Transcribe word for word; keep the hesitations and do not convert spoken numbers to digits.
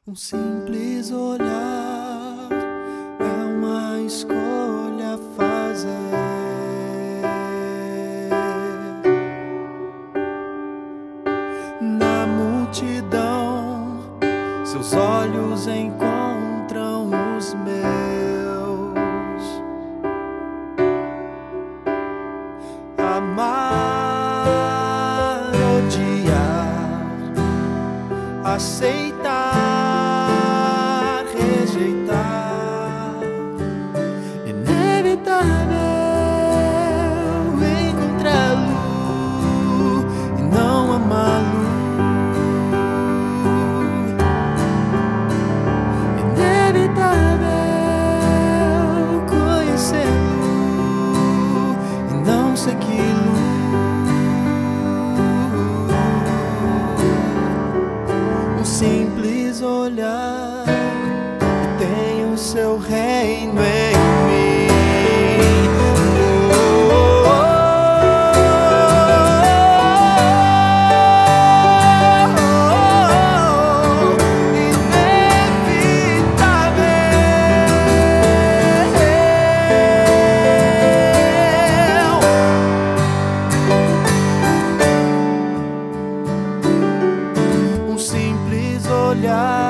Um simples olhar é uma escolha a fazer. Na multidão, seus olhos encontram os meus. Amar, odiar, aceitar, rejeitar, inevitável encontrá-lo e não amá-lo, inevitável conhecê-lo e não segui-lo. Um simples olhar e tem o seu reino em mim. Oh, oh, oh, oh, inevitável. Um simples olhar